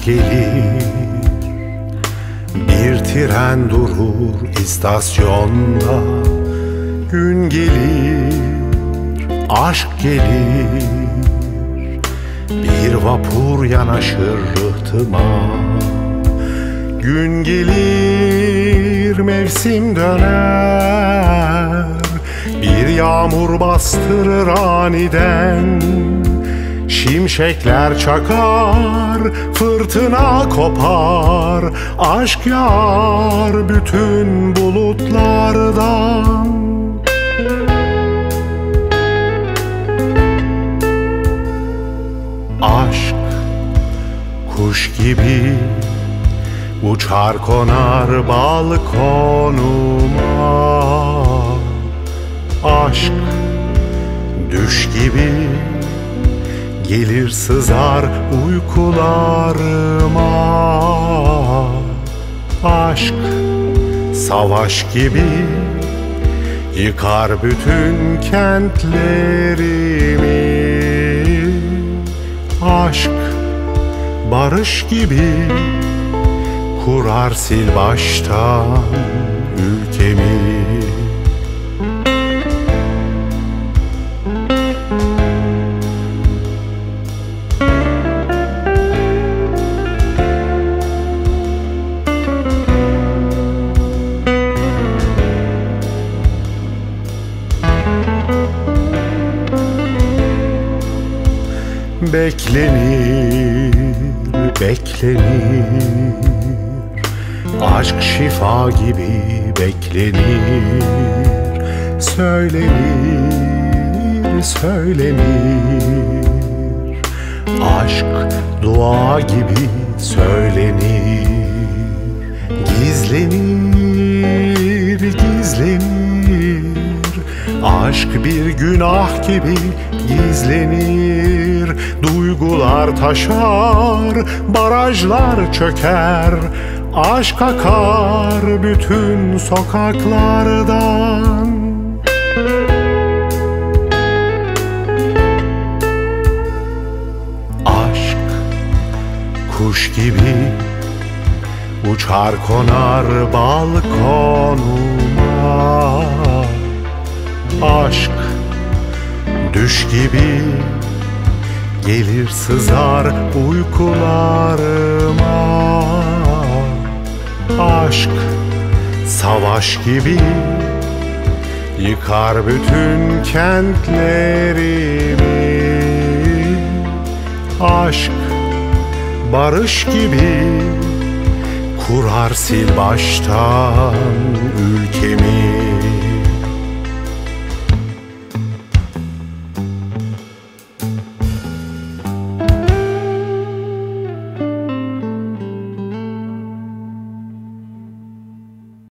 gelir, bir tren durur istasyonda. Gün gelir, aşk gelir, bir vapur yanaşır rıhtıma. Gün gelir, mevsim döner, bir yağmur bastırır aniden. Şimşekler çakar, fırtına kopar, aşk yağar bütün bulutlardan. Aşk kuş gibi uçar konar balkonuma. Aşk düş gibi gelir sızar uykularıma. Aşk savaş gibi yıkar bütün kentlerimi. Aşk barış gibi kurar sil baştan ülkemi. Beklenir, beklenir, aşk şifa gibi beklenir. Söylenir, söylenir, aşk dua gibi söylenir. Gizlenir, gizlenir, aşk bir günah gibi gizlenir. Duygular taşar, barajlar çöker, aşk akar bütün sokaklardan. Aşk kuş gibi uçar konar balkonuma. Aşk düş gibi gelir sızar uykularıma. Aşk savaş gibi yıkar bütün kentlerimi. Aşk barış gibi kurar sil baştan ülkemi.